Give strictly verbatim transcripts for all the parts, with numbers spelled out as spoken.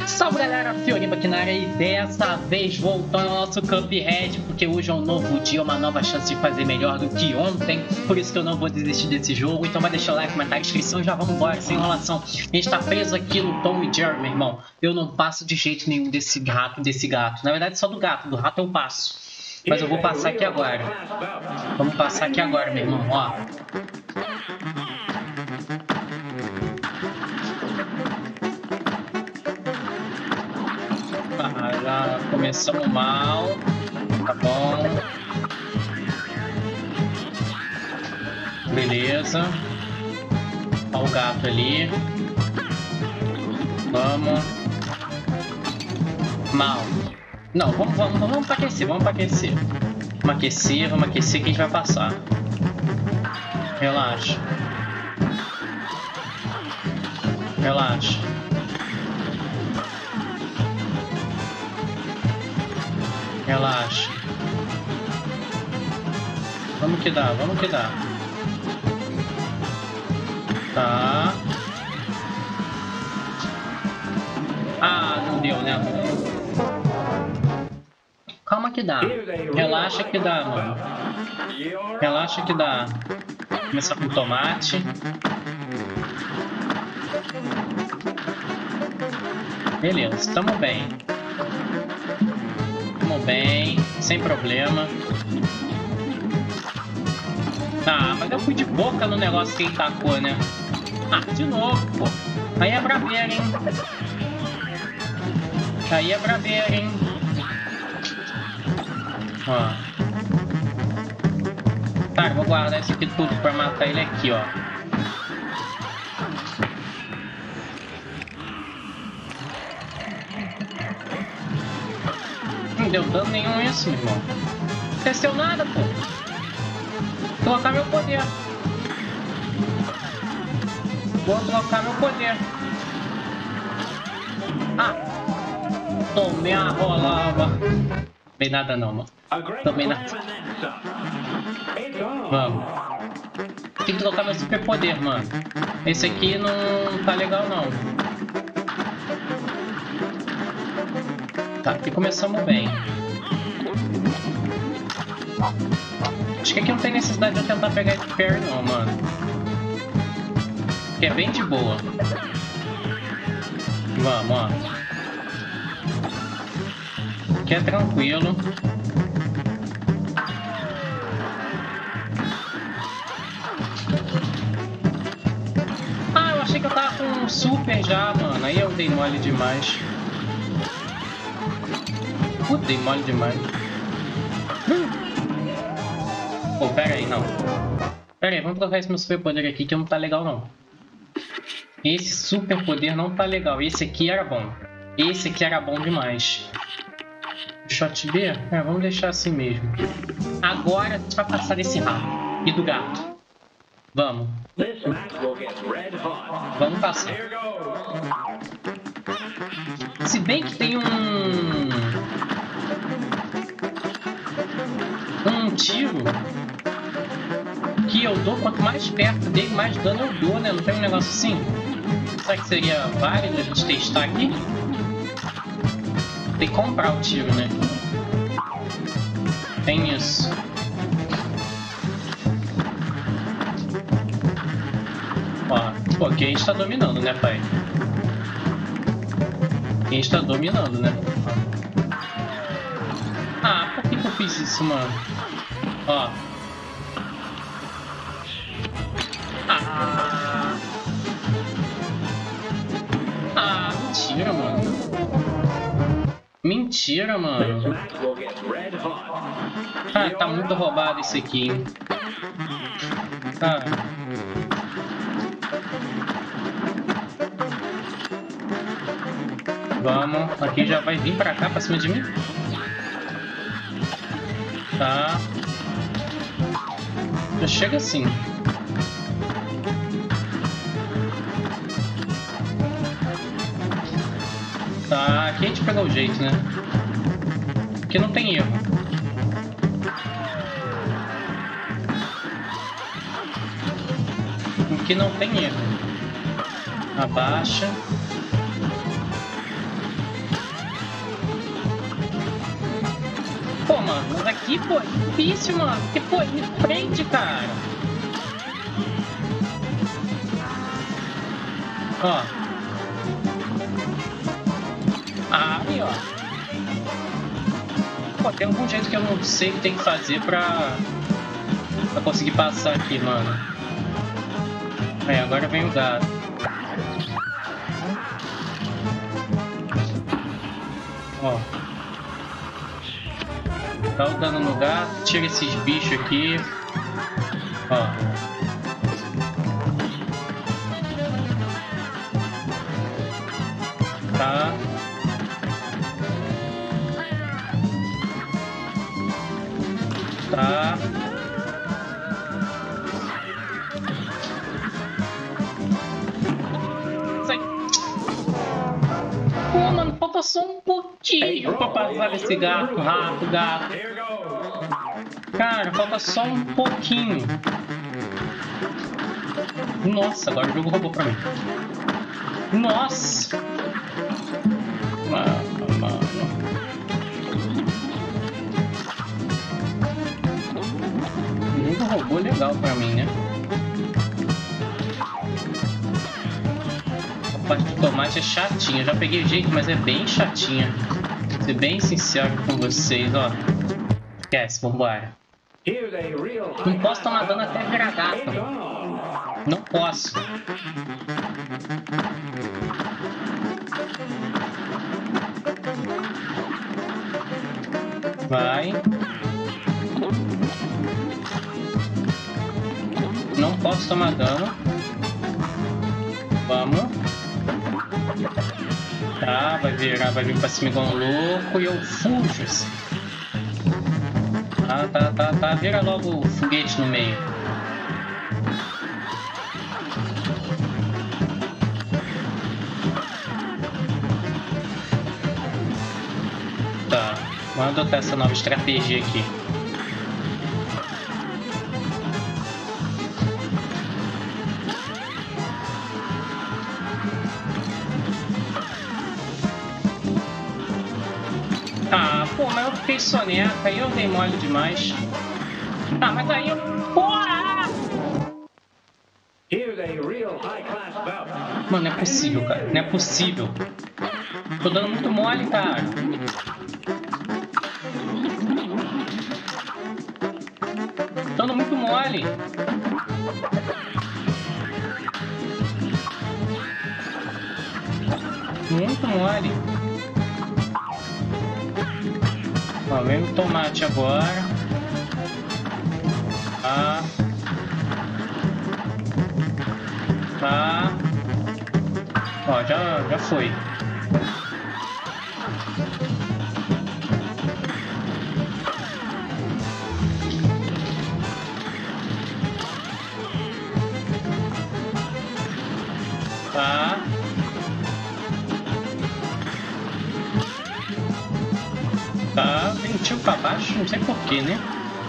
Salve galera, Fioriba aqui na área e dessa vez voltando ao nosso Cuphead, porque hoje é um novo dia, uma nova chance de fazer melhor do que ontem, por isso que eu não vou desistir desse jogo. Então vai deixar o like, comentário, inscrição e já vamos embora, sem enrolação. A gente tá preso aqui no Tom e Jerry, meu irmão. Eu não passo de jeito nenhum desse rato, desse gato. Na verdade só do gato, do rato eu passo. Mas eu vou passar aqui agora. Vamos passar aqui agora, meu irmão, ó. Ah, já começamos mal. Tá bom. Beleza. Olha o gato ali. Vamos. Mal. Não, vamos, vamos, vamos pra aquecer, vamos pra aquecer. Vamos aquecer, vamos aquecer que a gente vai passar. Relaxa. Relaxa. Relaxa. Vamos que dá, vamos que dá. Tá. Ah, não deu, né? Calma que dá. Relaxa que dá, mano. Relaxa que dá. Começar com tomate. Beleza, tamo bem. Tamo bem, sem problema. Ah, mas eu fui de boca no negócio que ele tacou, né? Ah, de novo, pô. Aí é braveira, hein? Aí é braveira, hein? Ó. Tá, eu vou guardar isso aqui tudo pra matar ele aqui, ó. Não deu dano nenhum isso, meu irmão. Não aconteceu nada, pô. Vou trocar meu poder. Vou trocar meu poder. Ah! Tomei a rolava. Tomei nada não, mano. Tomei nada. Vamos. Tem que trocar meu super poder, mano. Esse aqui não tá legal, não. Tá, aqui começamos bem. Acho que aqui não tem necessidade de eu tentar pegar esse parry não, mano. Que é bem de boa. Vamos, ó. Aqui é tranquilo. Ah, eu achei que eu tava com um super já, mano. Aí eu dei mole demais. Puta, dei mole demais. Hum. Pô, pera aí, não. Pera aí, vamos trocar esse meu super poder aqui que não tá legal, não. Esse super poder não tá legal. Esse aqui era bom. Esse aqui era bom demais. Shot B? É, vamos deixar assim mesmo. Agora a gente vai passar desse rato. E do gato. Vamos. Vamos passar. Se bem que tem um... Um tiro que eu dou, quanto mais perto dele, mais dano eu dou, né? Não tem um negócio assim? Será que seria válido a gente testar aqui? Tem que comprar o tiro, né? Tem isso. Ó, pô, aqui a gente tá dominando, né, pai? Aqui a gente tá dominando, né? Ah, por que que eu fiz isso, mano? Ó. Ah, ah, mentira, mano. Mentira, mano. Ah, tá muito roubado isso aqui, hein? Tá. Vamos. Aqui já vai vir pra cá, pra cima de mim. Tá. Já chega assim. Tá, aqui a gente pegou o jeito, né? Aqui não tem erro. Aqui não tem erro. Abaixa. mano. Mas aqui, pô, é difícil, mano. Porque, pô, me prende, cara. Ó. Ah, aí, ó. Pô, tem algum jeito que eu não sei que tem que fazer pra... pra conseguir passar aqui, mano. É, agora vem o gato. Ó. Dá o dano no gato, tira esses bichos aqui. Ó. Tá. Tá. Sai. Pô, mano, falta só um pouquinho pra passar esse gato rápido, gato. Cara, falta só um pouquinho. Nossa, agora o jogo roubou pra mim. Nossa! Mano, mano. O jogo roubou legal pra mim, né? A parte do tomate é chatinha. Eu já peguei o jeito, mas é bem chatinha. Vou ser bem sincero com vocês, ó. Esquece, vambora. Não posso tomar dano até virar gato. Não posso. Vai. Não posso tomar dano. Vamos. Tá, vai virar, vai vir pra cima igual um louco e eu fujo. Tá, tá, tá, tá. Vira logo o foguete no meio. Tá. Vamos adotar essa nova estratégia aqui. Ah, pô, mas eu fiquei soneca, aí eu dei mole demais. Ah, mas aí eu... Porra! Mano, não é possível, cara. Não é possível. Tô dando muito mole, cara. Tô dando muito mole. Muito mole. Ó, vem o tomate agora. Tá. Tá. Ó, já, já foi. Tá. Tá, ventil pra baixo, não sei porquê, né?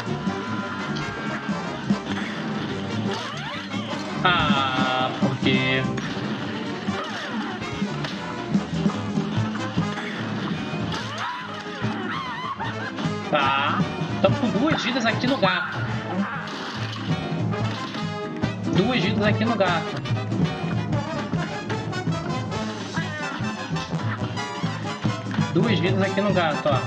Ah, porque... Tá, estamos com duas vidas aqui no gato. Duas vidas aqui no gato. Duas vidas aqui no gato, ó.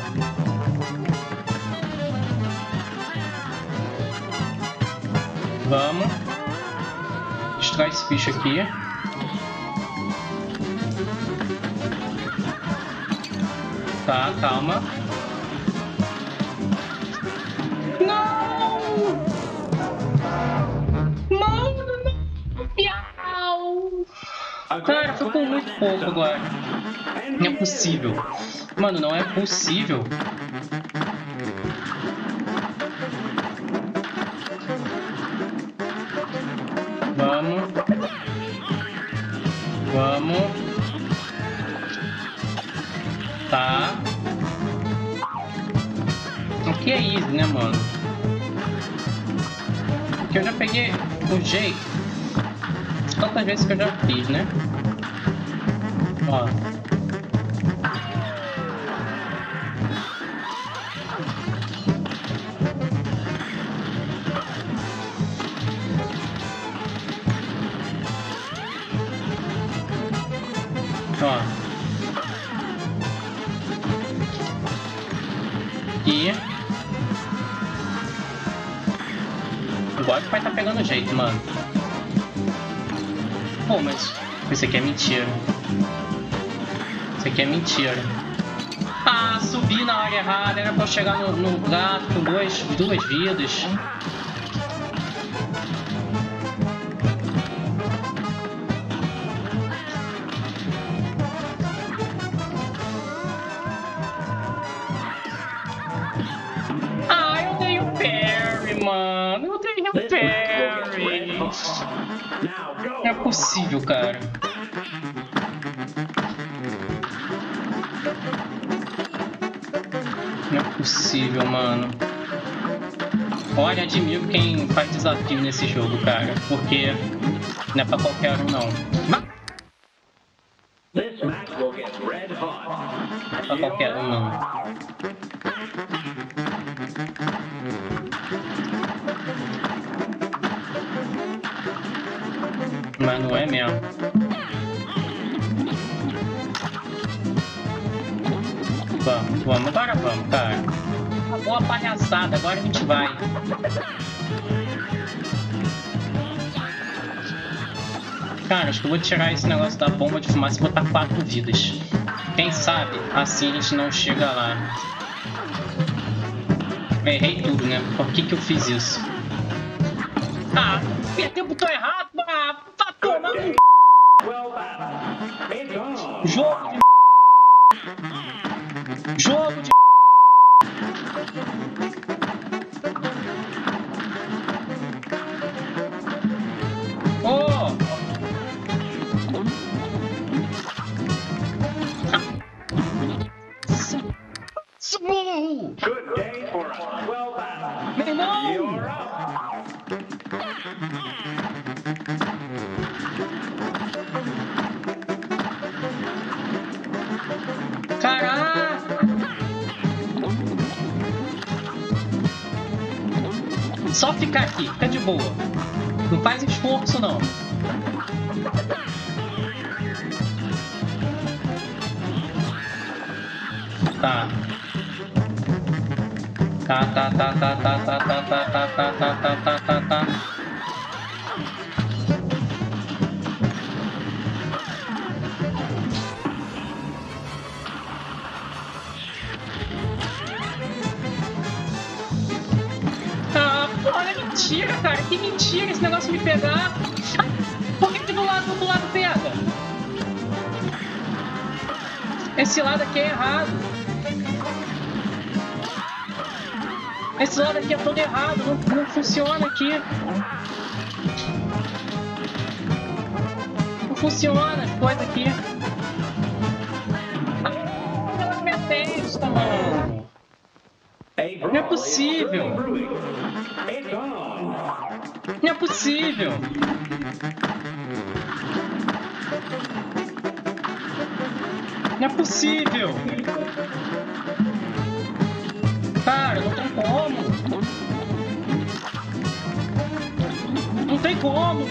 Vamos. Destrói esse bicho aqui. Tá, calma. Não! Mano, não! Piau! Cara, foi por muito pouco agora. Não é possível. Mano, não é possível. Vamos. Vamos. Tá. Aqui é easy, né, mano? Porque eu já peguei o jeito. Tantas vezes que eu já fiz, né? Ó. Ó. E... o God vai tá pegando jeito, mano. Pô, mas... isso aqui é mentira. Isso aqui é mentira. Ah, subi na hora errada. Era pra eu chegar no, no gato com dois, duas vidas. Ah, eu dei o parry, mano. Eu dei o parry. Não é possível, cara. Não é possível, mano. Olha, admiro quem faz desafio nesse jogo, cara. Porque não é pra qualquer um, não. Mas... não é pra qualquer um, não. Mas não é mesmo. Vamos, vamos, agora vamos, cara. Acabou a palhaçada, agora a gente vai. Cara, acho que eu vou tirar esse negócio da bomba de fumaça e botar quatro vidas. Quem sabe, assim a gente não chega lá. Errei tudo, né? Por que que eu fiz isso? Ah, apertei o botão errado, ah, tá tomando um... jogo de... jogo de... oh! Smooth! Good day for us. Well done. Meu irmão! You're up. Caraca! Só ficar aqui, fica de boa. Não faz esforço, não. Tá. Tá, tá, tá, tá, tá, tá, tá, tá, tá, tá, tá, tá, tá, tá, tá. Ah, olha, mentira, cara. Que mentira esse negócio me pegar. Por que que do lado do outro lado pega? Esse lado aqui é errado. Esse lado aqui é todo errado, não, não funciona aqui. Não funciona as coisas aqui. Ah, minha testa, mano. Não é possível. Não é possível. Não é possível. Cara, não tem como. Não tem como.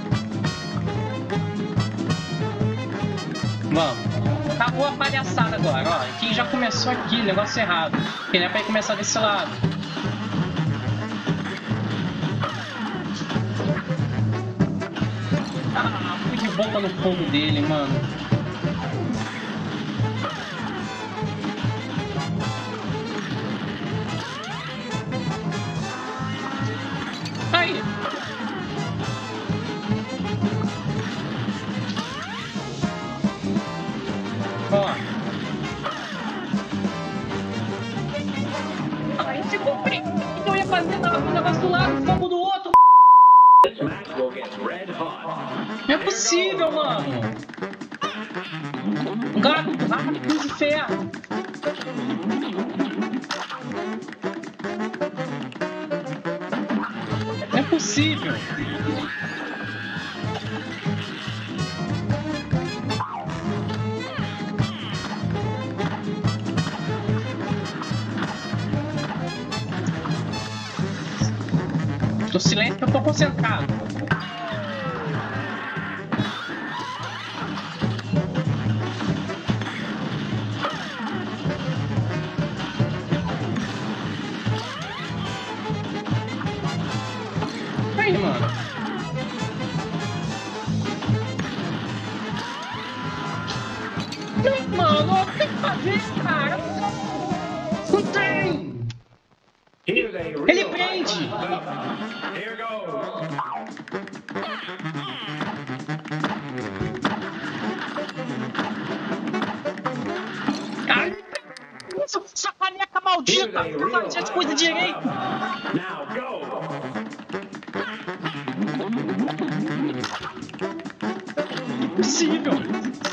Vamos. Acabou a palhaçada agora, ó. Aqui já começou aqui, negócio errado. Porque não é pra ir começar desse lado. Ah, fui de volta no fogo dele, mano. Aí. Ó. Aí ficou preto. O que eu ia fazer? Tava com o negócio do lado, o fogo do outro. Não é possível, mano. Gato, rápido, cruz de ferro. Não é possível. Tô silêncio que eu tô concentrado. ver, cara. Não tem. Ele prende. Here goes. Ai, essa caneca maldita. Não faz as coisas direito. Now go. Impossível.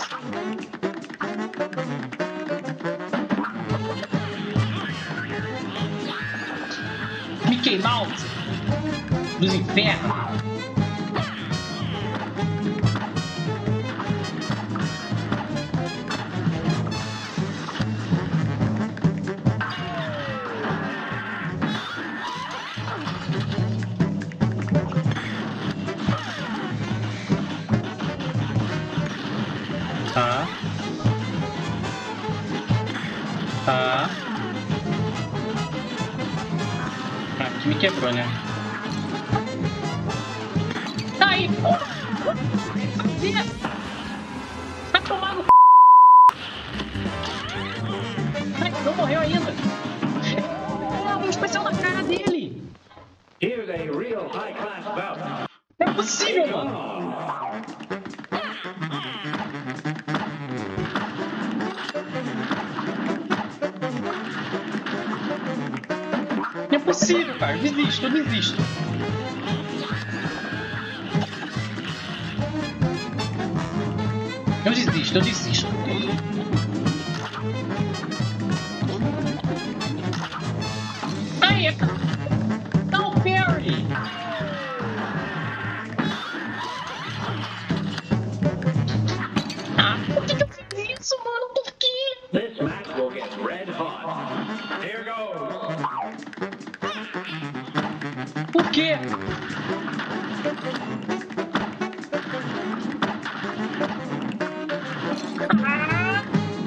Mickey Mouse dos infernos. Tá. Tá. Aqui me quebrou, né? Tá aí, porra! Tá tomando c... Ai, não morreu ainda! Ah, um especial na cara dele! Here's a real high-class bout. Não é possível, mano! Não é possível, cara. Desisto, eu desisto. Eu desisto, eu desisto. Aí, não, Perry! Ah, por que que eu fiz isso, mano? Por quê? This match will get red hot. Here goes. Por quê? Ah!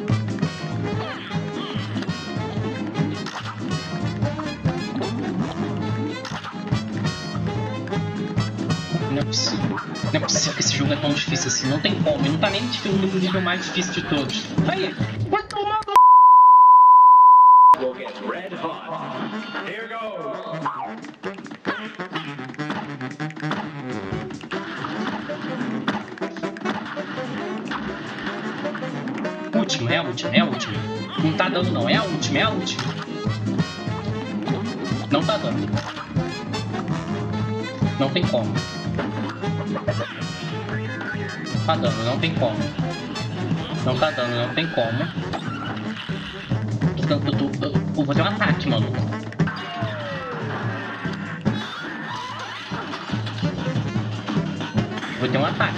Não é possível. Não é possível que esse jogo é tão difícil assim. Não tem como. Ele não tá nem no nível mais difícil de todos. Aí, vai tomar no... Will get red hot. Here goes. Última, é a última, é a última. Não tá dando não, é a última, é a última. Não tá dando. Não tem como. Tá dando, não tem como. Não tá dando, não tem como. Eu, eu, eu, eu, eu vou ter um ataque, maluco. Vou ter um ataque.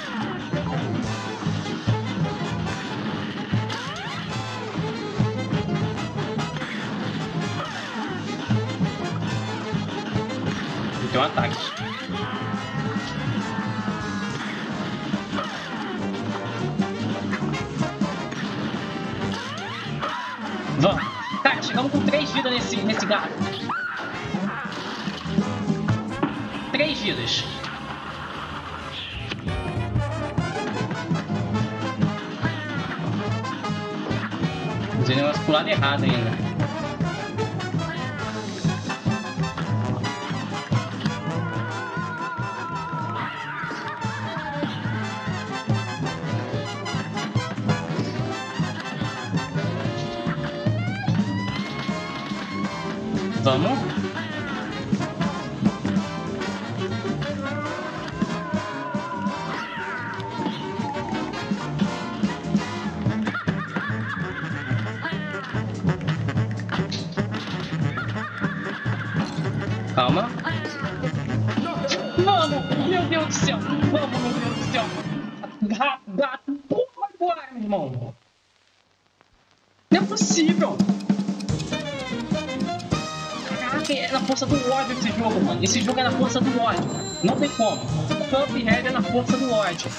Vou ter um ataque. Vamos. Cara, chegamos com três vidas nesse, nesse gato. Três vidas. Usei o negócio pro lado errado ainda. Vamos. Calma. Vamos! Meu Deus do céu! Vamos, meu Deus do céu! Gato, gato! Porra, agora, meu irmão! Não é possível! É na força do ódio esse jogo, mano. Esse jogo é na força do ódio. Não tem como. Cuphead é na força do ódio.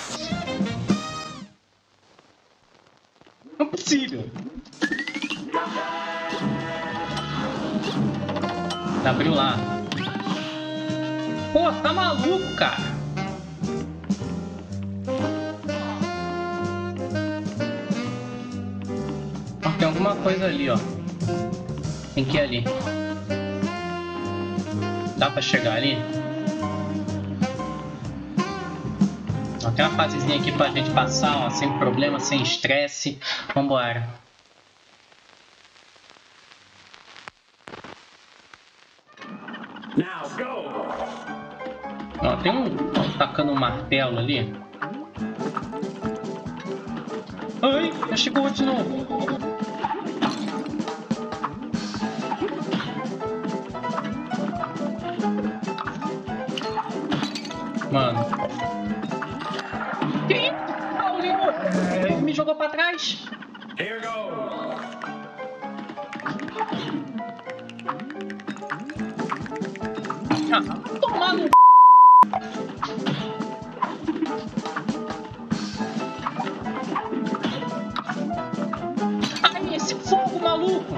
Não é possível. Abriu lá. Pô, tá maluco, cara. Ah. coisa ali, ó. Tem que ir ali. Dá pra chegar ali? Ó, tem uma fasezinha aqui pra gente passar, ó, sem problema, sem estresse. Vambora. Now go. Ó, tem um ó, tacando um martelo ali. Ai, já chegou de novo. Mano. Que isso? Ele me jogou pra trás. Here goes. Ah, toma no... Ai, esse fogo maluco.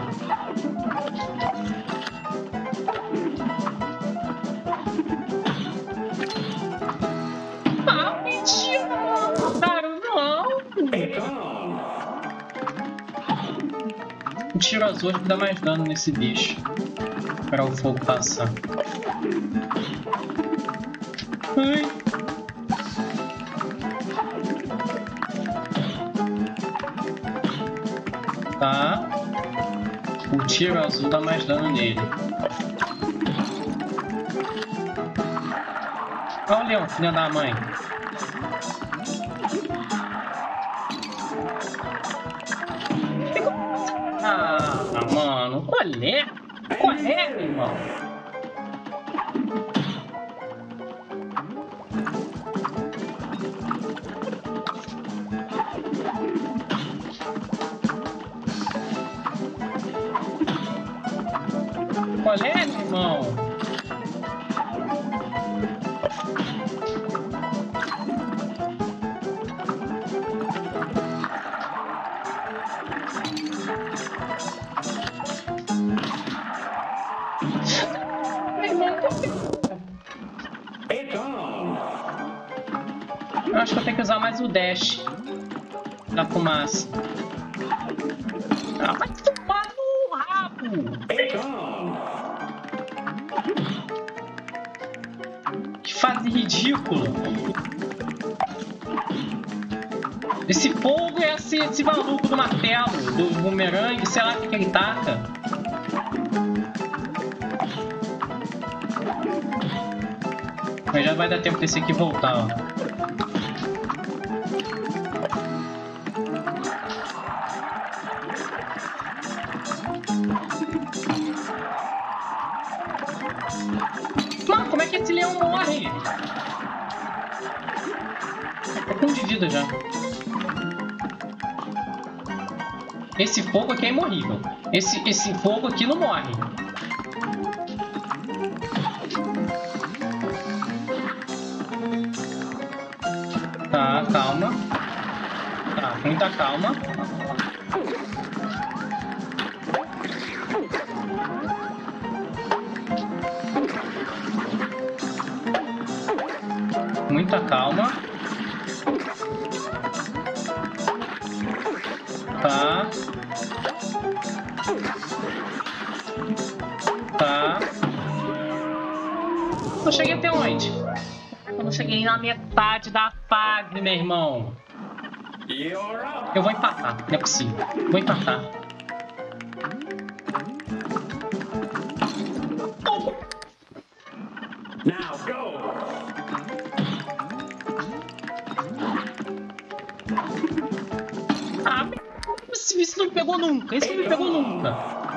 Ah, mentira. Cara, não. Um tiro azul que dá mais dano nesse bicho. Para o fogo passar. Ai. Tá. O tiro azul dá mais dano nele. Olha o leão, filha da mãe. Ah, mano, qual é? Qual é, meu irmão? Qual é, meu irmão? Eu acho que eu tenho que usar mais o dash da fumaça. Ah, vai tomar no rabo! Que fase ridícula! Esse fogo é esse, esse maluco do martelo, do bumerangue, sei lá o que, que ele taca. Mas já vai dar tempo desse aqui voltar, ó. Mano, como é que esse leão morre? Tô com um de vida já. Esse fogo aqui é imorrível. Esse, esse fogo aqui não morre. Tá, calma. Tá, muita calma. Muita calma. Tá. Tá. Eu cheguei até onde? Eu não cheguei na metade da fase, meu irmão. Eu vou empatar, não é possível. Vou empatar. Now go. Ah, esse, esse não me pegou nunca. Esse não me pegou nunca.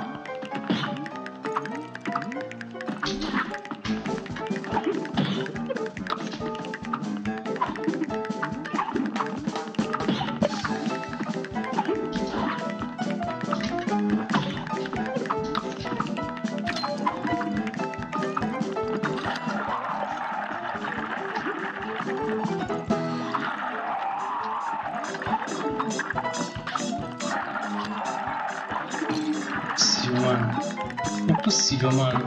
Mano, não é possível, mano.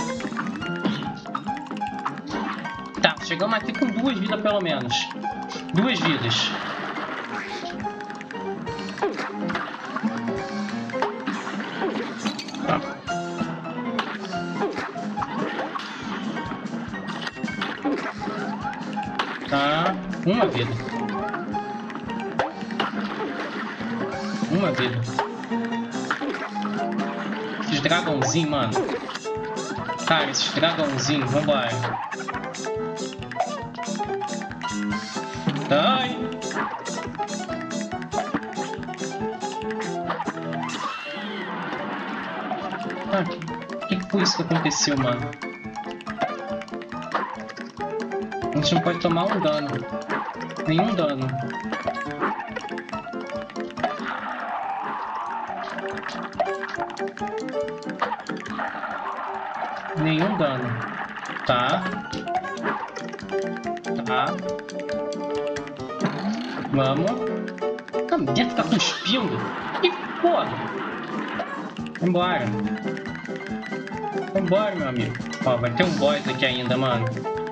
Tá, chegamos aqui com duas vidas pelo menos. Duas vidas. Tá. Tá. Uma vida. Uma vida. Esses dragãozinhos, mano. Cara, esses dragãozinhos, vambora. Ai. Ah, que, que foi isso que aconteceu, mano? A gente não pode tomar um dano. Nenhum dano. Nenhum dano. Tá. Tá. Vamos. A mulher fica cuspindo. Que foda. Vambora. Vambora, meu amigo. Ó, vai ter um boss aqui ainda, mano.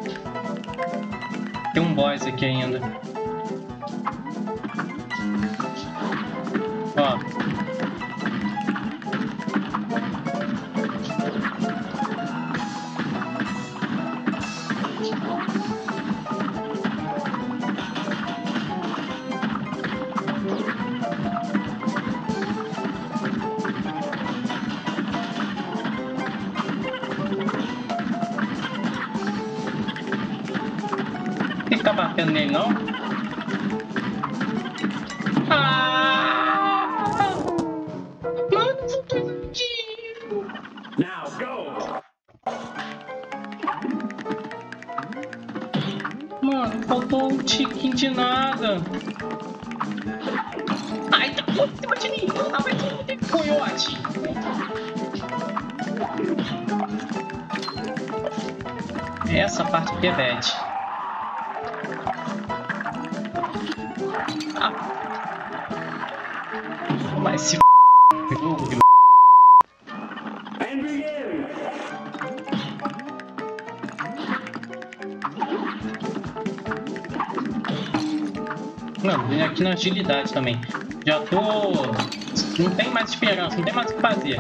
Tem um boss aqui ainda. Ó. Tá batendo nele, não? Ah! Mano, voltou explodindo! Now go! Mano, faltou um tiquinho de nada. Ai, tá por cima de mim! Ah, vai ter coiote! Essa parte aqui é bad. Mas se f... And begin! Não, vem aqui na agilidade também. Já tô... Não tem mais esperança, não tem mais o que fazer.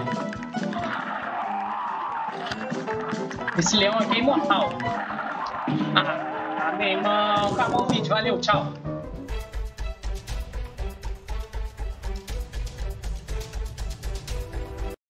Esse leão aqui é imortal. Ah, meu irmão, acabou o vídeo, valeu, tchau.